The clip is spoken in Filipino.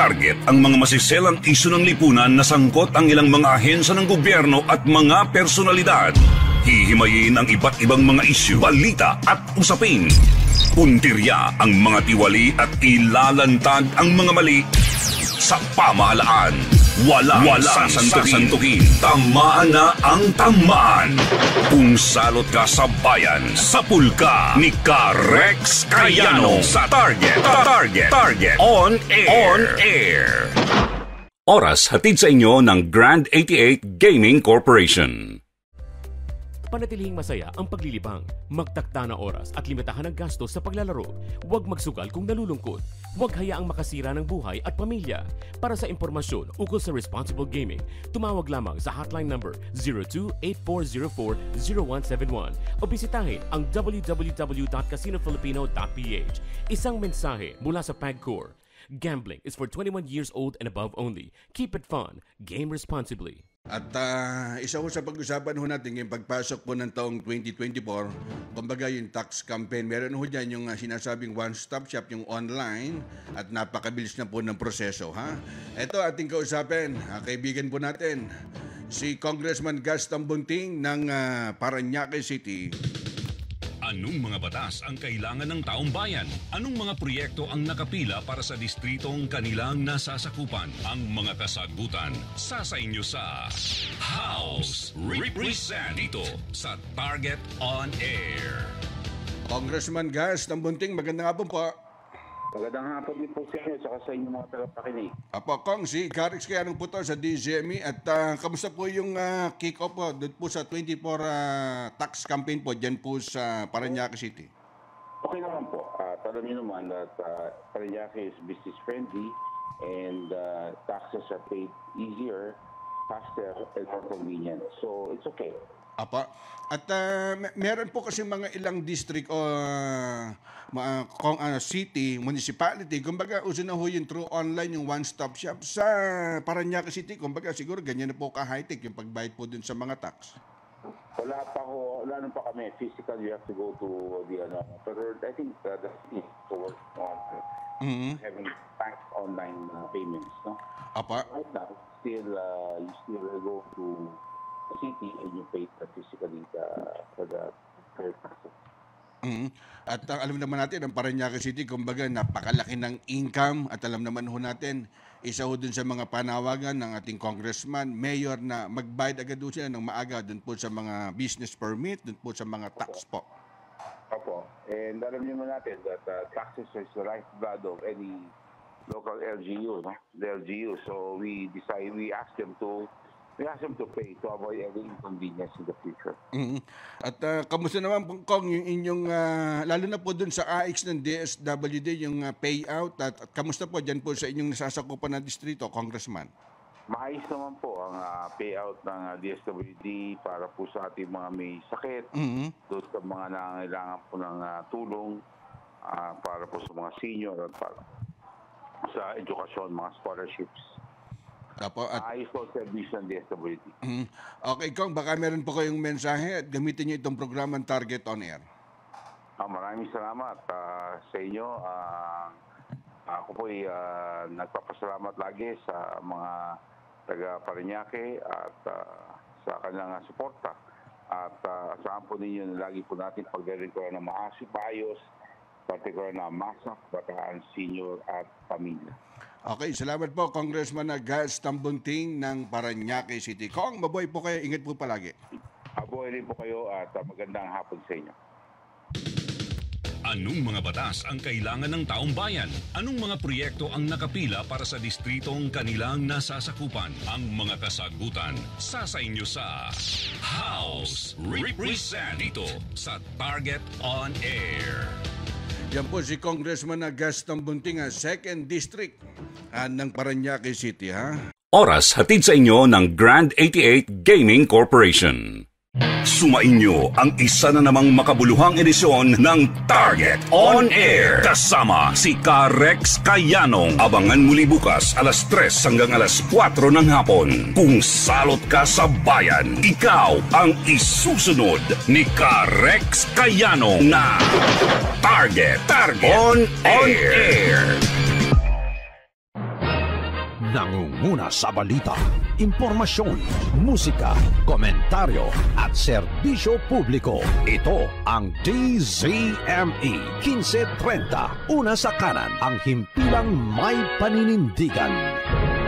Target ang mga masiselang isyu ng lipunan na sangkot ang ilang mga ahensya ng gobyerno at mga personalidad. Hihimayin ang iba't ibang mga isyu, balita at usapin. Puntirya ang mga tiwali at ilalantad ang mga mali sa pamahalaan. Walang sasantukin. Tamaan na ang tamaan. Kung salot ka sa bayan, sapul ka ni Rex Cayanong sa Target On Air. Oras hatid sa inyo ng Grand 88 Gaming Corporation. Panatilihing masaya ang paglilibang. Magtakda na oras at limitahan ang gastos sa paglalaro. Huwag magsugal kung nalulungkot. Huwag hayaang makasira ng buhay at pamilya. Para sa impormasyon ukol sa responsible gaming, tumawag lamang sa hotline number 02-8404-0171 o bisitahin ang www.casinofilipino.ph. Isang mensahe mula sa PAGCOR. Gambling is for 21 years old and above only. Keep it fun. Game responsibly. At isa ko sa pag-usapan ho natin yung pagpasok po ng taong 2024, kumbaga yung tax campaign, meron ho dyan yung sinasabing one-stop shop, yung online, at napakabilis na po ng proseso. Ito ating kausapin, kaibigan po natin, si Congressman Tambunting ng Parañaque City. Anong mga batas ang kailangan ng taong bayan? Anong mga proyekto ang nakapila para sa distritong kanilang nasasakupan? Ang mga kasagutan sa inyo sa House Represent dito sa Target On Air. Congressman Tambunting, magandang hapon po. Magandang hapon din po sa inyo at sa inyong mga tagapakinig. Apo, Kong, si Carex Cayanong po to sa DZME at kamusta po yung kick-off po doon po sa 24 tax campaign po dyan po sa Parañaque City? Okay naman po. Alam niyo naman that Parañaque is business friendly and taxes are paid easier, faster, and more convenient. So, it's okay. Apa. At meron po kasi mga ilang district o city, municipality, kumbaga uso na ho yung through online, yung one-stop shop. Sa Parañaque City, kumbaga siguro ganyan na po ka-high-tech yung pagbayad po dun sa mga tax. Wala pa kami. Physical, you have to go to the pero I think that's it to work on having bank online payments. No? Apa. Right now, you still go to city and you pay physically for the taxes. At alam naman natin, ang Parañaque City, kumbaga napakalaki ng income at alam naman ho natin, isa ho dun sa mga panawagan ng ating congressman, mayor na magbayad agad doon sila ng maaga dun po sa mga business permit, dun po sa mga tax po. Opo. And alam naman natin that taxes is the lifeblood of any local LGU, no? The LGU. So we asked them to pay to avoid any inconvenience in the future. At kamusta naman po, Kong, yung inyong, lalo na po dun sa AX ng DSWD, yung payout, at kamusta po dyan po sa inyong nasasakupan na distrito, Congressman? Maayos naman po ang payout ng DSWD para po sa ating mga may sakit, doon sa mga nangangailangan po ng tulong, para po sa mga senior at para sa edukasyon, mga scholarships. Ayos po service ng DSWD. Okay, Kong, baka meron po kayong mensahe at gamitin niyo itong programang Target On Air. Maraming salamat sa inyo. Ako po'y nagpapasalamat lagi sa mga taga-Parañaque at sa kanilang suporta. At saan po ninyo na lagi po natin pagre-record ng maayos, partikular na masa, bataan, senior at pamilya. Okay, salamat po, Congressman Tambunting ng Parañaque City. Kong, mabuhay po kayo. Ingat po palagi. Mabuhay rin po kayo at magandang hapon sa inyo. Anong mga batas ang kailangan ng taong bayan? Anong mga proyekto ang nakapila para sa distritong kanilang nasasakupan? Ang mga kasagutan sa inyo sa House Represent dito sa Target On Air. Yan po si Congressman Tambunting, 2nd District ng Parañaque City. Oras hatid sa inyo ng Grand 88 Gaming Corporation. Sumainyo ang isa na namang makabuluhang edisyon ng Target On Air. Kasama si Rex Cayanong. Abangan muli bukas alas 3 hanggang alas 4 ng hapon. Kung salot ka sa bayan, ikaw ang isusunod ni Rex Cayanong na Target On Air. nangunguna sa balita, impormasyon, musika, komentaryo at serbisyo publiko. Ito ang DZME 1530. Una sa kanan, ang himpilang may paninindigan.